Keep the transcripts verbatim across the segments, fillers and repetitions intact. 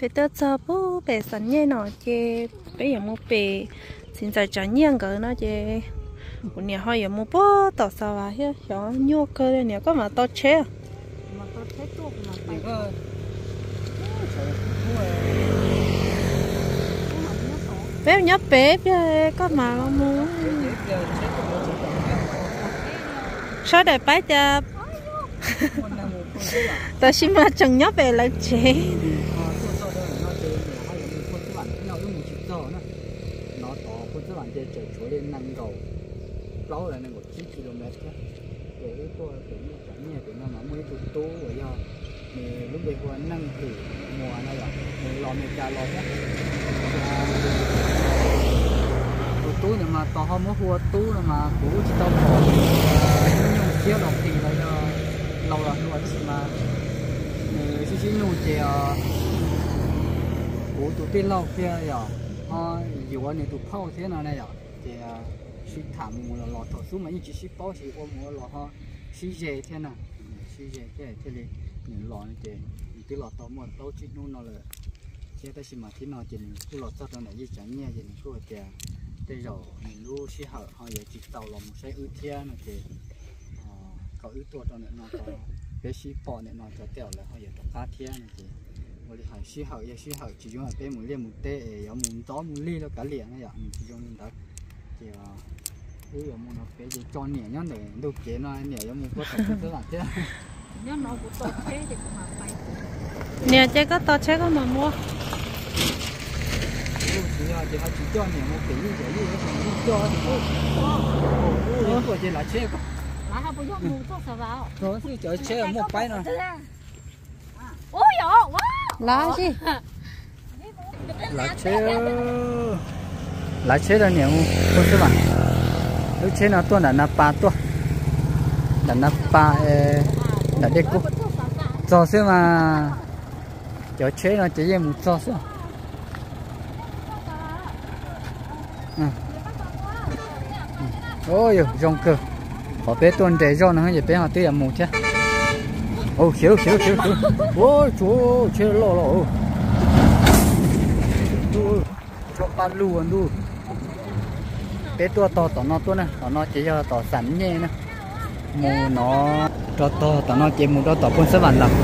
bé tớ cho bố bé sẵn nhé nó chê bé giờ mua bé xin giải trả nhiên cái nó chê của nhà họ giờ mua bố tao sao à hết cho nhô cơ đây nè có mà tao chế mà tao chế tuột mà phải bé nhấp bé bé có mà mua sao để bái chập ta xin mà chẳng nhấp về là chế lâu là nó một chín ki lô mét đấy, để cái qua cái như cái nhà cái nó nó mới tụt tố rồi do, mình lúc bây giờ năng thì mùa này là mình lo mình trả lo nhé, tụt tố nhưng mà tao không có mua tố mà cũ chỉ tao bỏ nhung chiếu đồng thì là do lâu là luôn mà mình chỉ chỉ nhung chỉ cũ tụt tiền lâu kia rồi, họ dù anh tụt phao thế nào này rồi, thì xí thảm mùa là lọt thổ xuống mà như chỉ xí bao xí ôm mùa lọt ho xí dề thế nào xí dề thế này thế này những lọt này thì từ lọt tàu một tàu chỉ nôn nó là thế ta xí mà thế nào thì cứ lọt sau đó này như chẳng nghe gì cứ thì đây rồi những lúa xí hở họ giờ chỉ tàu là một cái ưu thế này thì có ưuตัวđó này nó có cái xí bò này nó cho tèo là họ giờ có cá thế này thì một cái hải xí hở giờ xí hở chỉ dùng là cái một liên một tê ở một gió một ly nó cả liền này ạ chỉ dùng đó thì bây giờ muốn nó phải chỉ cho nhẹ nhá để đâu chế nó nhẹ giống như có thể cứ làm thế nhá nó cũng tốt thế thì cũng mà phải nè chế có to chế có mà mua chỉ là chỉ chỉ cho nhẹ một tí như vậy như thế cho ủa chỉ là chế có là họ bây giờ mua cho sao vào rồi thì chờ chế một cái rồi ôi dồi lá gì lá chế lá chế là nhiều không các bạn lúc chế nó to là napa to là napa là đẹp cô cho xem mà cho chế nó chỉ một cho xem ôi rong cơ có bé tuần để rong nó hơi bé họ tươi một chứ ô xíu xíu xíu xíu ôi chú chế lo lo cho ba luôn luôn bé tua to tỏ nó tua nè tỏ nó chỉ cho tỏ sẵn nhẹ nè mù nó cho to tỏ nó chỉ mù đó tỏ con sẽ bàn làm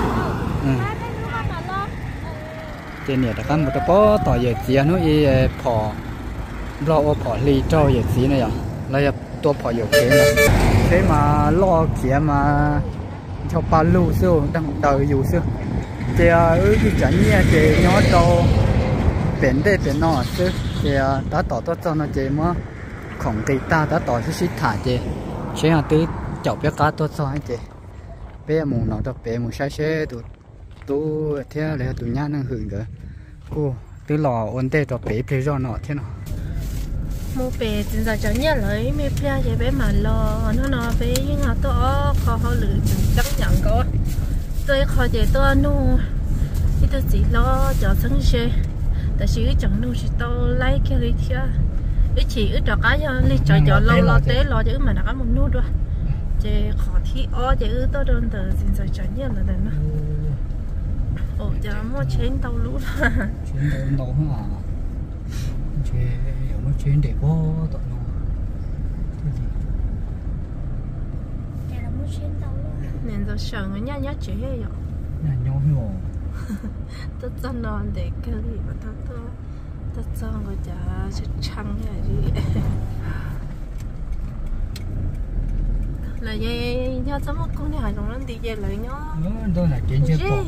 trên này là căn một cái bó tỏ dệt gì nó y phò lo phò lì cho dệt gì này à là tua phò dệt gì nè thế mà lo kia mà cho ba lu siêu đang đợi dù siêu thì ơi cái chảnh nhẹ thì nó to biển đây biển nọ chứ thì đã tỏ tốt cho nó chơi mà khổng kỳ ta đã tỏ chút thả chơi chế hàng tứ chậu bé cá tốt cho anh chơi bé mù nó cho bé mù sai xe tụ tụ theo là tụ nhá năng hưởng nữa cô tứ lò ổn định cho bé bé cho nó thế nào mua bé chính giờ cho nhớ lấy mấy bé chơi bé mà lo nó nó bé nhưng mà tôi khó khó lựa chấp nhận có tôi khó chơi tôi nu thì tôi chỉ lo cho sân xe tại vì chẳng nuôi chỉ tao lấy cái lý thia, cái chỉ ở trọ cá cho lý trọ trọ lâu lâu té lo chứ mà đã có một nuôi rồi, chỉ khó thi ó chỉ ở tao đơn từ xin giờ chẳng nhớ là đấy nó, ồ giờ mua chén tàu lú là, chén tàu không à, chén mua chén để có tận nó, cái là mua chén tàu luôn, nên giờ sợ người nhá nhá chế rồi, nhá nhá hiểu tôi chân non để cái gì mà tao tôi tao chân người ta sẽ trăng như vậy là vậy nhớ tao mất con này rồi nó đi về lại nhớ đó là chuyện chưa có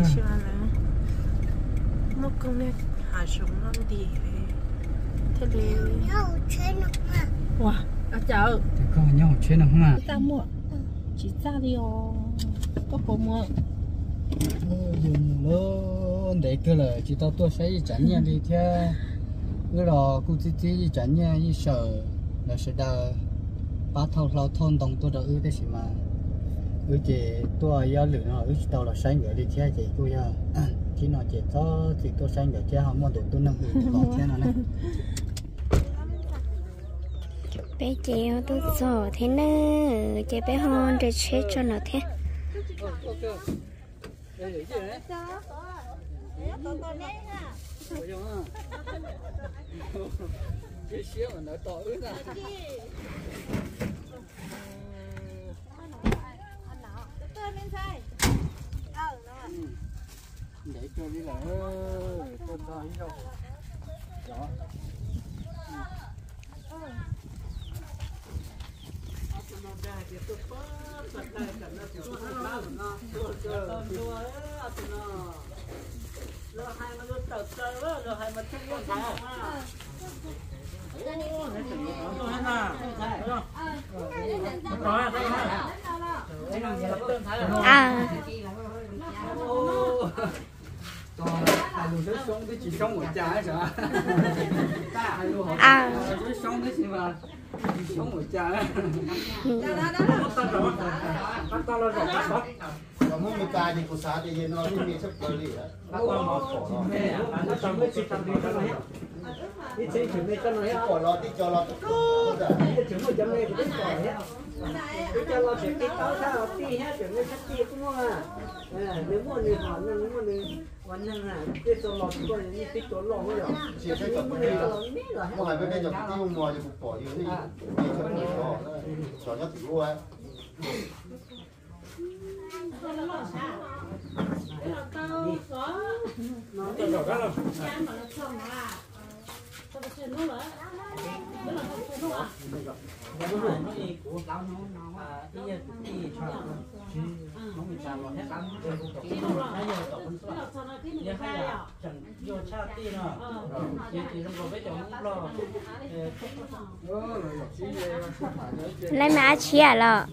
mất con này hạ xuống nó đi thế thì nhau chơi nó mà wow à chào con nhau chơi nó không à ta mua chỉ ra đi ô có bộ mua dùng lớn để cái là chỉ tao tôi sẽ chẳng nha đi theo cái đó cũng chỉ chỉ chẳng nha như sợ là sẽ đào ba thâu lao thôn đồng tôi đã ư đấy mà ư chỉ tôi giờ lửa nó ư tao là sáng người đi theo chỉ tôi giờ chỉ nói chỉ có chỉ tôi sáng người theo họ mua được tôi nâng hưởng còn thế nào này bé chèo tôi sợ thế nữa chị bé hôn để chết cho nó thế Ôi dồi ôi. Cái xíu mà nó to ướt ra. Để cho đi là con to đi đâu. Đó. à Còn hai lùi nước sống cái chỉ sống một trái sao? Hai lùi họ cái sống cái gì mà chỉ sống một trái. Còn muốn người ta thì cũng sao thì nó đi miệt sắp tới đi á. Nó còn nó khổ nó. Nó chẳng biết chuyện gì đó hết. Đi chơi chuyện này cho nó hết khổ lo tí cho lo tất cả. Cái chuyện này cho này cũng khổ hết. Cái cho lo chuyện cái tao sao tí hết chuyện này chắc chi cũng ngon à. Nếu mà người họ nếu mà ngườiวันนั้นน่ะที่ตัวหลอดก็อย่างนี้ที่ตัวหลอดไม่หรอเสียใช้กับมันนี่ก็มันหายไปเป็นอย่างที่มัวจะบุกป่ออยู่นี่มีคนนี้ก็สอนก็ถือว่าnó cho nó cái lấy má chia lọ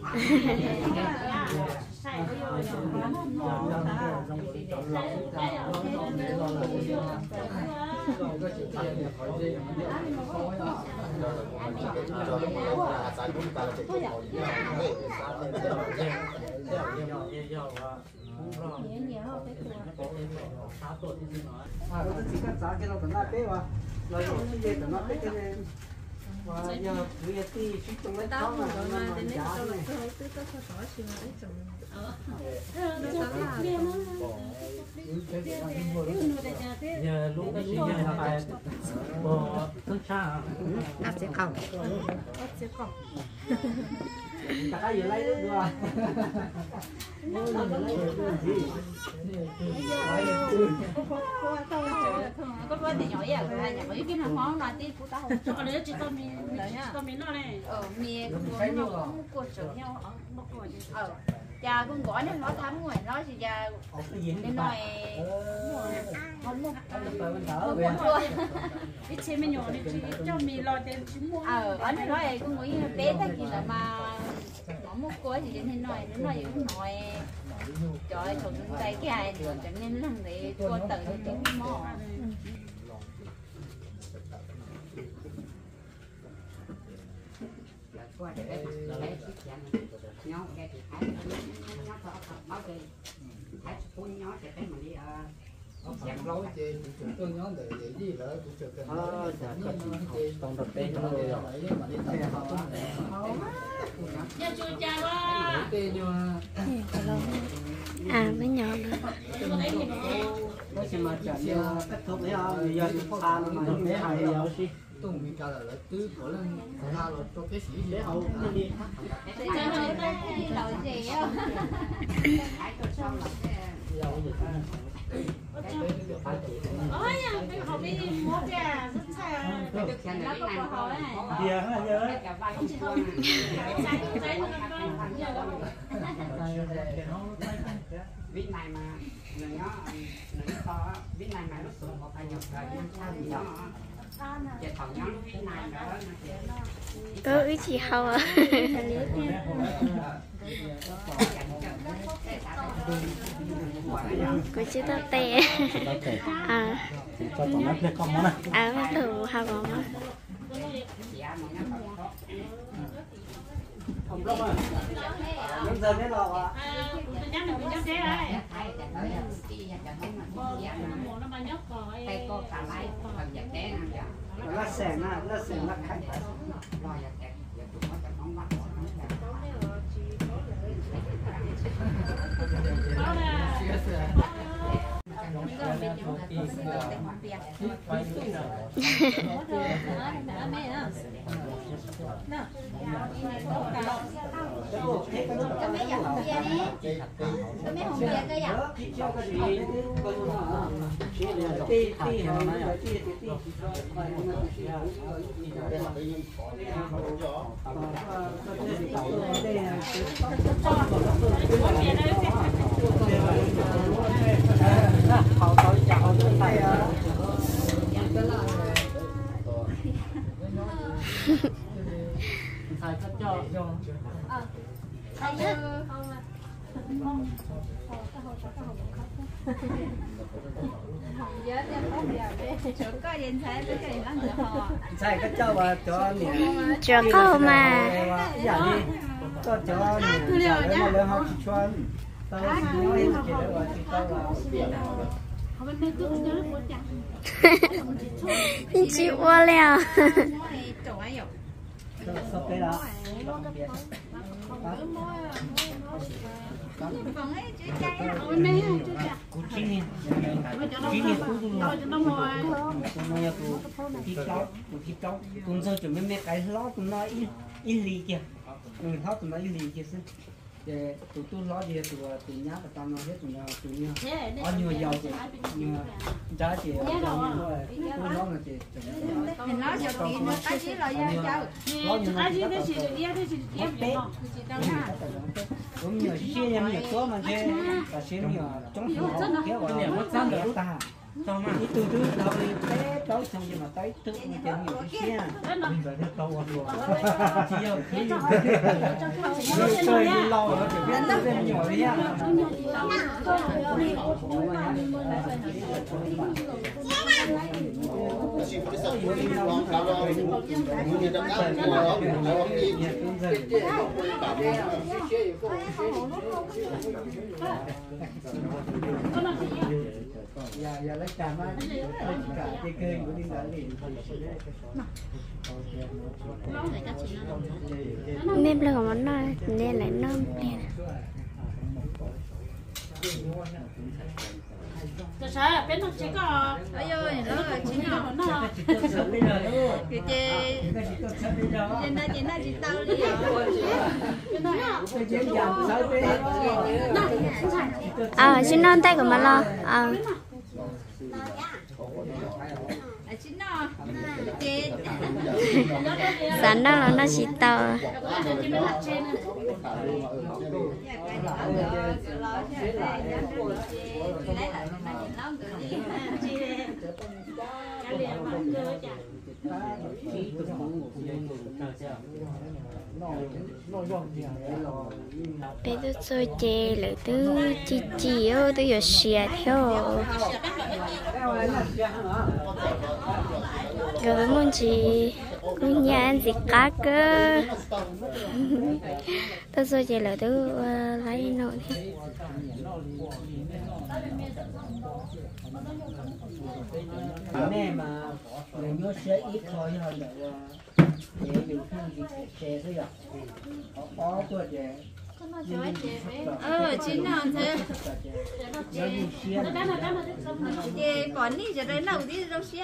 và giờ việc thì chúng tôi mới tao mà mà đến đây tôi lại tôi tôi tôi tôi có chuyện đấy chồng giờ lúc đó chỉ là phải bỏ thức cha áp sẽ không áp sẽ không cả ai giờ lấy được rồi có vấn đề nhỏ vậy à? Là nhỏ cái nào món là tí phụ tao. Ở đấy chỉ tao mình tao mình nó này. Ở mì nó cũng cuộn chở nhau ở một cuộn. Ờ. Cha con gọi nó nó thắm ngoài nó thì cha nên nói không mua không mua Ít chế mình nhỏ này chỉ cho mình lo tiền chúng mua. ờ ở đây nói con nghĩ bé ta gì là mà nó mua coi thì nên nói nó nói những nói trời ơi thằng tay cái ai thì chẳng nên thằng để cô tự thì tiếng mò qua để lấy lấy chiếc chén nhau cái thì thái nhau thọ thọ máu cái thái phun nhau thì cái mà đi Chẳng lâu chứ chúng tôi nhớ để để gì đó cũng chưa cần ờ còn thực tế nó rồi mà đi tập họ Nhà chú cha quá. tên nhưng à mấy nhỏ nữa nó chỉ mà chẳng như tất thúc đấy à bây giờ chúng ta mà chúng thế hay giáo sĩ tung mình cả là tứ có lần là là cho cái gì để hậu đi cha nói cái lời gì á thái cho xong là Ôi nhà cái họ bị mua kìa rất xa. cái chiếc chén này nó có hỏi bia hả nhớ cả vai không chua Trái trái nó con nhiều lắm. vít này mà nó nó to vít này mà nó sụn một hai nhột rồi nó sao thì nó giờ thằng nó vít này nữa có ý chị không à có chứ tao tè à cho tao nó biết con nó này à mấy tụ hai bọn á không có mà nó giờ cái lò à À, mình nhắc mình nhắc thế đấy. thái để tới đi cho thấy mà Bò giá bò nó mà nhóc rồi. tay cô cả lại phần giật té nè giờ nó xẻng nè nó xẻng nó khách lo giật té giờ tụi nó chẳng mong bắt nó Đó là Cái mấy giờ hồng bia đi. Cái mấy hồng bia cái giờ. Họ tới chào tới tay à. Thầy cất cho cho. Thầy nhá. Có điện thoại với cái lắm rồi họ. Sai cái cho bà cho nè. Cho câu mà. Dạ đi. Cho cho nè. Dạ để mà lên học chỉ chuyên. Tao nói chỉ để vào chỉ tao là. Chịu quá leo. Sao cái đó? Còn ấy chứ cái đó. Kucing ni. Kucing ni tu dulu. Semuanya tu kicau, kicau. Kunci cuma me kai lo tu nói in in li kia. Ừ, lo tu nói in li kia xin. Để tụi tôi lo gì tụi tụi nhá tụi tao nói hết tụi nhau tụi nhau. Ở nhiều giàu thì nhiều giá trị ở nhiều thôi. Tôi lo là chị. Thì nó cho kỹ nó cái gì là ra cho. Cái gì đấy chỉ đi đấy chỉ em để nó. Cũng nhiều xe nhiều nhiều số mà xe và xe nhiều trong phố kéo vào mất三的路大。到嘛？你嘟嘟到你tới tới xong rồi mà tới trước như chơi nhiều cái xe. Mình phải biết đâu rồi. Chỉ có cái gì. Chơi đi lâu rồi thì biết nó thêm nhiều đi ha. Dạ dạ lấy cà má cả cái cây của đi đã liền. Nêm lửa món này nên lại nôm liền. Giờ sao bên nó chỉ có Ôi ơi, nó là chỉ nhỏ nó. Cái chê. Trên đây trên đây chỉ tao đi. À, xin non tay của mà lo. À. Chính nó. Chê. Sẵn đó là nó chỉ tao. Bây giờ tôi chơi lại từ chi chi ô tôi giờ xìa theo rồi muốn chị cũng nhà ăn gì cá cơ tôi chơi chơi lại từ lấy nội Mẹ mà người nhớ sẽ ít thôi hơn là để điều khiển xe thôi à. Có tuổi trẻ. Ờ, chính là thế. Chê còn đi giờ đây nào đi đâu xe.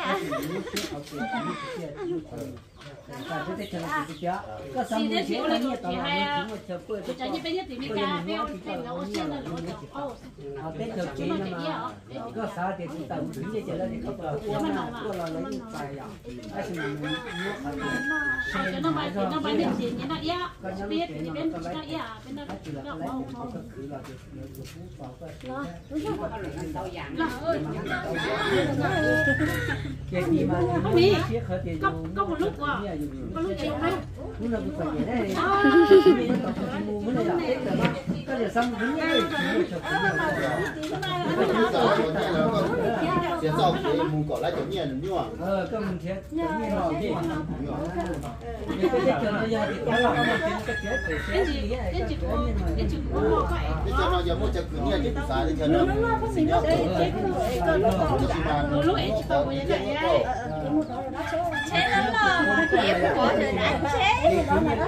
Chỉ để chỉ là chỉ hay chỉ cho như bây giờ thì mình cà phê phê nó xe là nó ô. Tết thực chỉ mà có sao thì chúng ta cũng chỉ để là không có uống mà có là lấy phải à. Ai xin mình Cho nó bài nó bài điểm gì như nó ia. Biết thì bên nó ia bên nó nó màu màu. Có có một lúc à, có lúc chị thấy. Nhưng mà cũng phải vậy đấy. Muốn là Tết rồi mà có giờ xong đứng ngay. Sẽ sau khi mua cỏ lại chỗ nhà nữa nhá. Ờ, có mình sẽ như nào chứ. Cái cái chờ nó giờ thì cái là cái cái chết thì sẽ gì cái cái chuyện của cái chuyện của nó vậy. Cái chờ nó giờ mua chợ cửa nhà chứ xài đi chờ nó. Lúc ấy chỉ tao như vậy đấy. Chế lắm mà, em có rồi đã chế.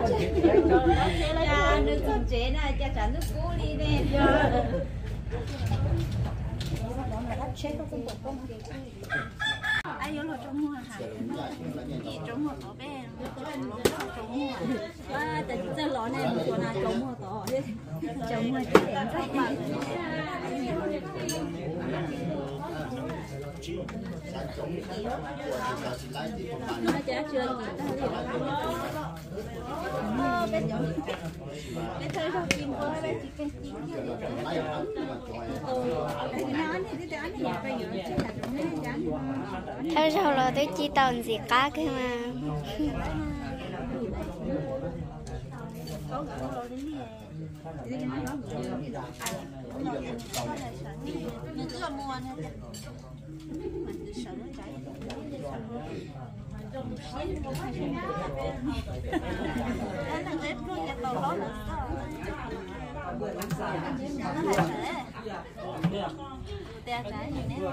Cha nước không chế này, cha trả nước cũ đi nè. ai nhớ là trong mua hả? Gì trong mua tỏ bé, trong mua. À, tại giờ lọ này một con là trong mua tỏ, trong mua cái đèn rất mà. Nó chả chưa gì ta bên nhỏ bên chơi rau kim qua bên chỉ cái chỉ cái theo sau là tôi chỉ tồn gì cá cơ mà mình cứ là mua này mình cứ sợ nó cháy đây là cái luôn cái tàu đó nữa tè trái gì nè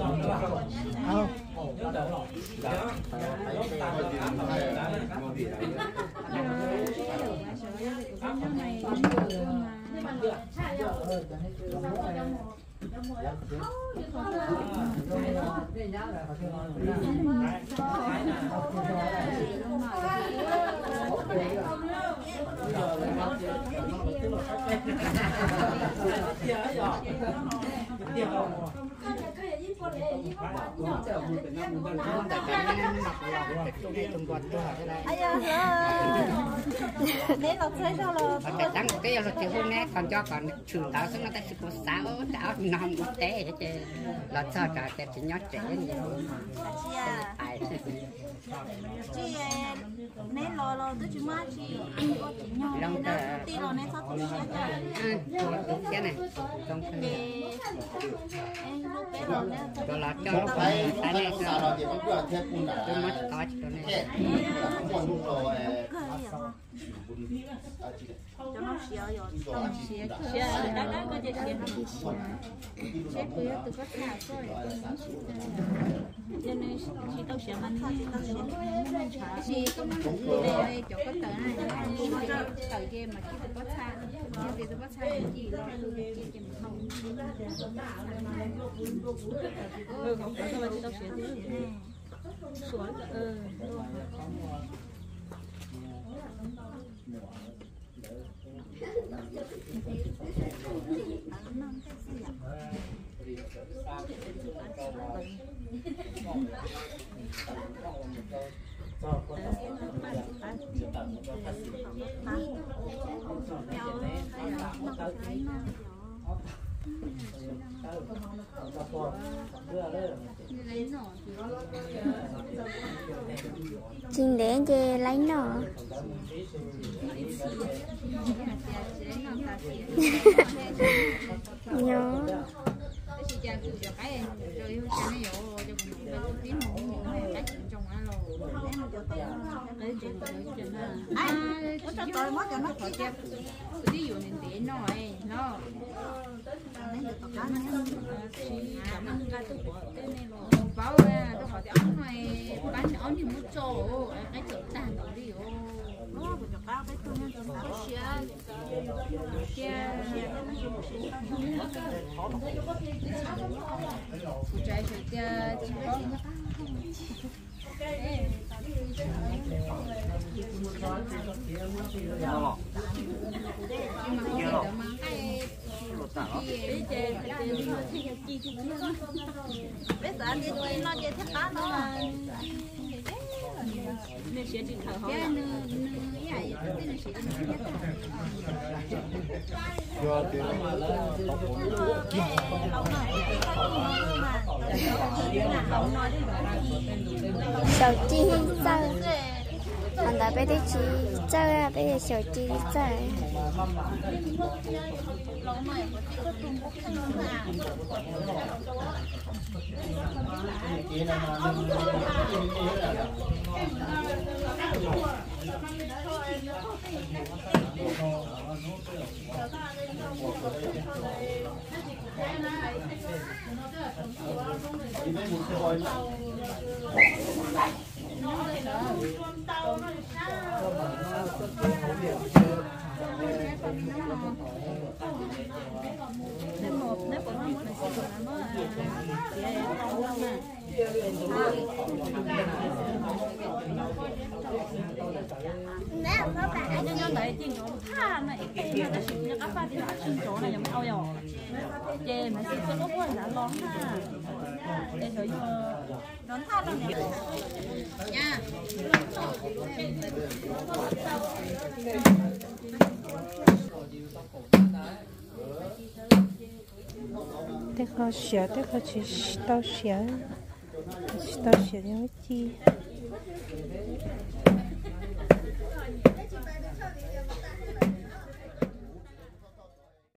cái tăng cái là chỉ hôm nay còn cho còn trường tao xuống nó ta chỉ có sáu tao năm một té hết chứ là sao cả cái chỉ nhót trẻ như vậy chị nè lo lo tôi chỉ má chị có chị nhau nè tí lo nè sao tôi sẽ cái này không thì em lúc bé lo nè cho là cho nó phải cái này nó là gì cũng được theo cùng đã tôi mất có cho này còn lúc rồi cho nó xỉa rồi không xỉa xỉa đã đã có gì xỉa xỉa cứ từ có thả rồi cho nên chị tao xỉa mình chị tao xỉa chị có mang đây chỗ có tờ này mua cho tờ game mà chị từ có thả chị từ có thả gì rồi chị chị không ừ không có đâu chị tao xỉa thế xuống ừ chinh đến chơi lấy nọ nhớ ví dụ nên để nói nó bảo là tôi hỏi ông này bán ông thì muốn chỗ cái chỗ tàn đó đi ô nó của các cái tôi nên cái xe xe phụ trái xe chỉ có bây giờ đi chơi nó chơi thắt cá nó nên sẽ đi thở hỏi nữa vậy nên sẽ đi 手机在，俺那边的机在，那边的手机在。 nếu một nếu bọn nó muốn là sẽ là nó sẽ lâu lắm mà nhân nhân đấy tiền chỗ tha này tiền mà đã chịu cho các bạn thì đã chịu chỗ nàyยังไม่เอาหรอกเจมันสิก็ต้องว่าร้องท่าเดี๋ยวเธอร้องท่าตรงนี้ย่า thế khó xỉa thế khó chỉ tao xỉa tao xỉa như thế